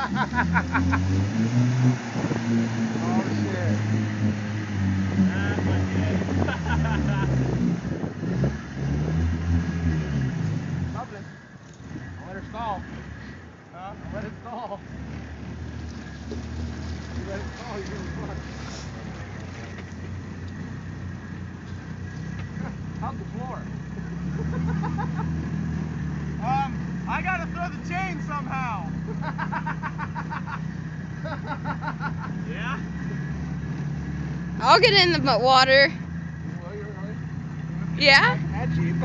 shit. That's my kid. Something. I'll let her stall. Huh? I'll let it stall. You let it stall, you're gonna fuck. How's the floor? I gotta throw the chain somehow. Yeah? I'll get in the water. Well, you're really? Yeah? That cheap.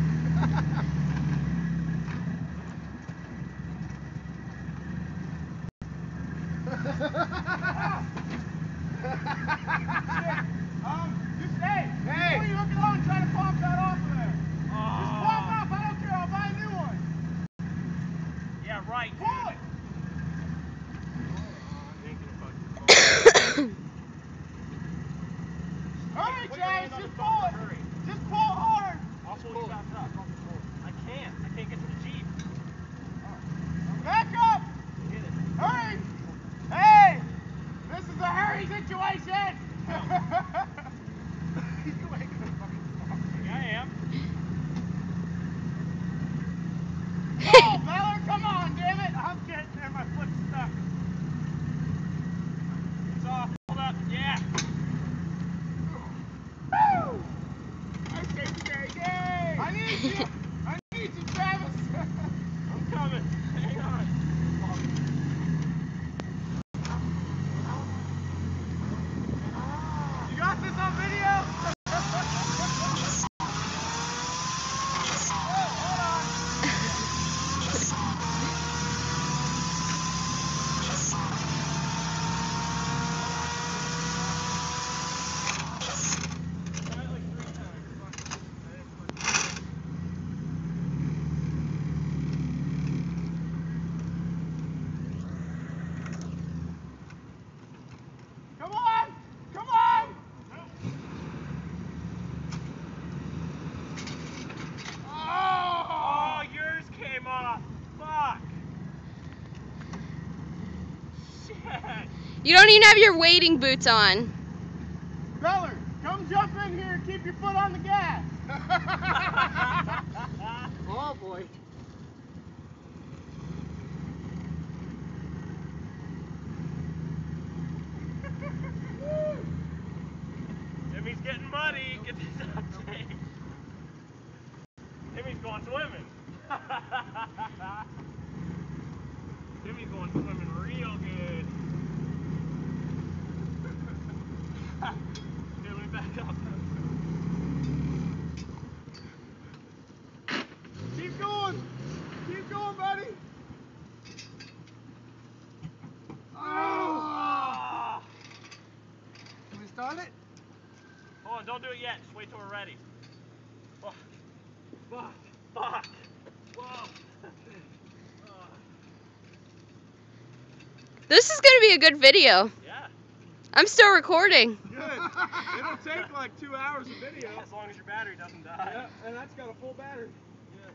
You stay. Hey. Before you hook it on and try to pop that off of there. Just pop off. I don't care. I'll buy a new one. Yeah, right. Pull it. Hurry, Chase. Just pull it. Just pull hard. I'll pull you back up. I can't get to the Jeep. Back up. Get it. Hurry. Hey. This is a hurry situation. You ain't gonna fucking stop. Yeah, I am. Oh, Beller, come on, damn it. I'm getting there. My foot's stuck. It's off. Hold up. Yeah. Woo! Okay, yay! I need you! I need you, Travis! I'm coming. Hang on. You got this on video? Hold on! Come on! Come on! Oh, yours came off. Fuck. Shit. You don't even have your wading boots on. Beller, come jump in here and keep your foot on the gas. Oh boy. Timmy's getting muddy. Get this out, Jake. Timmy's going swimming. Timmy's going swimming real good. Here, let me back up. Keep going. Keep going, buddy. Oh. Can we start it? Hold on, don't do it yet. Just wait till we're ready. Fuck. Fuck. Fuck. Whoa. This is gonna be a good video. Yeah. I'm still recording. Good. It'll take like 2 hours of video. As long as your battery doesn't die. Yeah, and that's got a full battery. Good.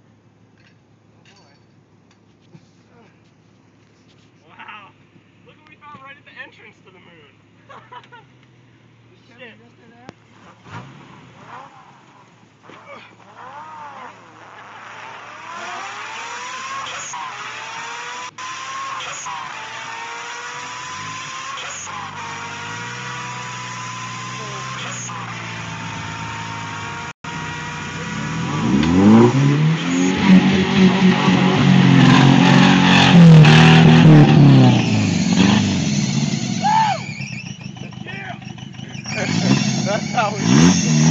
Oh boy. Wow. Look what we found right at the entrance to the moon. Shit. That's how we